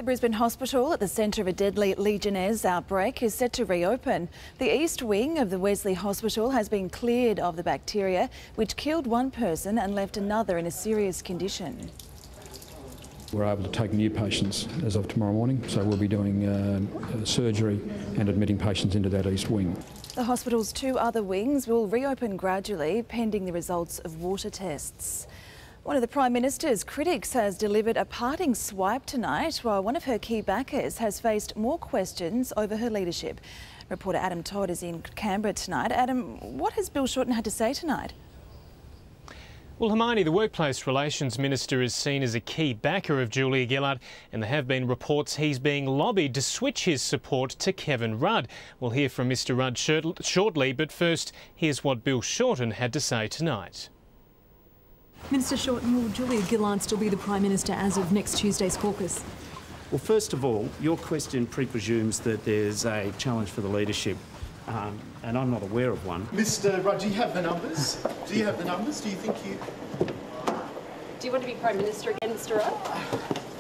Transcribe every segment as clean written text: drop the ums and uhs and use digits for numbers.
The Brisbane hospital at the centre of a deadly legionnaires outbreak is set to reopen. The east wing of the Wesley Hospital has been cleared of the bacteria, which killed one person and left another in a serious condition. We're able to take new patients as of tomorrow morning, so we'll be doing surgery and admitting patients into that east wing. The hospital's two other wings will reopen gradually, pending the results of water tests. One of the Prime Minister's critics has delivered a parting swipe tonight, while one of her key backers has faced more questions over her leadership. Reporter Adam Todd is in Canberra tonight. Adam, what has Bill Shorten had to say tonight? Well, Hermione, the Workplace Relations Minister is seen as a key backer of Julia Gillard, and there have been reports he's being lobbied to switch his support to Kevin Rudd. We'll hear from Mr Rudd shortly, but first, here's what Bill Shorten had to say tonight. Minister Shorten, will Julia Gillard still be the Prime Minister as of next Tuesday's caucus? Well, first of all, your question pre-presumes that there's a challenge for the leadership, and I'm not aware of one. Mr Rudd, do you have the numbers? Do you have the numbers? Do you think you... Do you want to be Prime Minister again, Mr Rudd?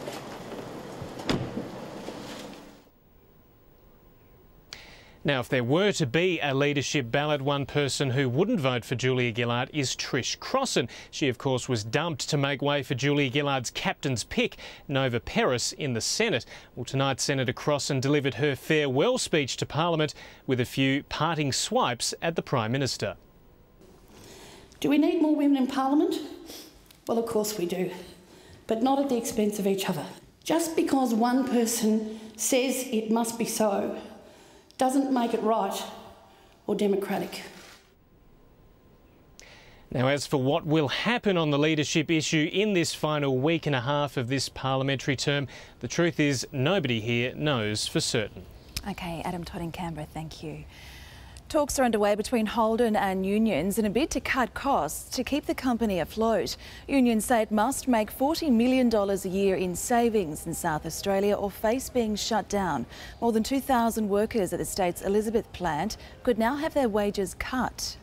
Now, if there were to be a leadership ballot, one person who wouldn't vote for Julia Gillard is Trish Crossan. She, of course, was dumped to make way for Julia Gillard's captain's pick, Nova Peris, in the Senate. Well, tonight, Senator Crossan delivered her farewell speech to Parliament with a few parting swipes at the Prime Minister. Do we need more women in Parliament? Well, of course we do, but not at the expense of each other. Just because one person says it must be so doesn't make it right or democratic. Now, as for what will happen on the leadership issue in this final week and a half of this parliamentary term, the truth is nobody here knows for certain. OK, Adam Todd in Canberra, thank you. Talks are underway between Holden and unions in a bid to cut costs to keep the company afloat. Unions say it must make $40 million a year in savings in South Australia or face being shut down. More than 2,000 workers at the state's Elizabeth plant could now have their wages cut.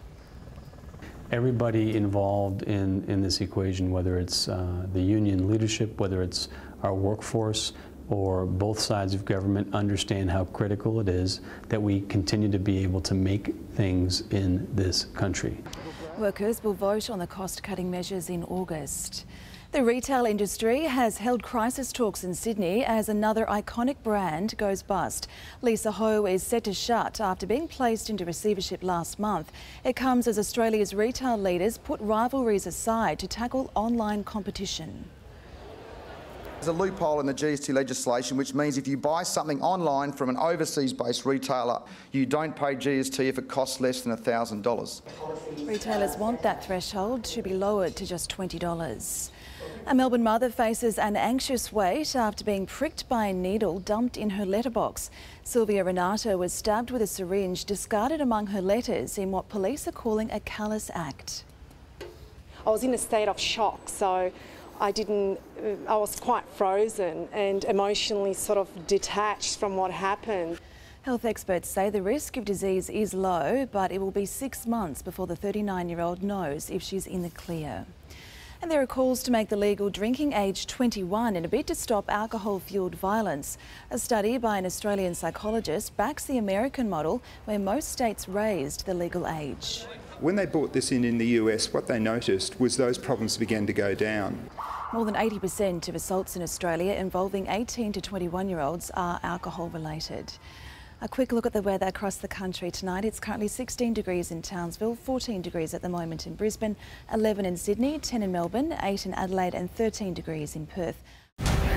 Everybody involved in this equation, whether it's the union leadership, whether it's our workforce, or both sides of government, understand how critical it is that we continue to be able to make things in this country. Workers will vote on the cost-cutting measures in August. The retail industry has held crisis talks in Sydney as another iconic brand goes bust. Lisa Ho is set to shut after being placed into receivership last month. It comes as Australia's retail leaders put rivalries aside to tackle online competition. There's a loophole in the GST legislation which means if you buy something online from an overseas-based retailer, you don't pay GST if it costs less than $1,000. Retailers want that threshold to be lowered to just $20. A Melbourne mother faces an anxious wait after being pricked by a needle dumped in her letterbox. Sylvia Renato was stabbed with a syringe discarded among her letters in what police are calling a callous act. I was in a state of shock, so I was quite frozen and emotionally sort of detached from what happened. Health experts say the risk of disease is low, but it will be 6 months before the 39-year-old knows if she's in the clear. And there are calls to make the legal drinking age 21 in a bid to stop alcohol-fuelled violence. A study by an Australian psychologist backs the American model, where most states raised the legal age. When they brought this in the US, what they noticed was those problems began to go down. More than 80% of assaults in Australia involving 18 to 21-year-olds are alcohol-related. A quick look at the weather across the country tonight. It's currently 16 degrees in Townsville, 14 degrees at the moment in Brisbane, 11 in Sydney, 10 in Melbourne, 8 in Adelaide and 13 degrees in Perth.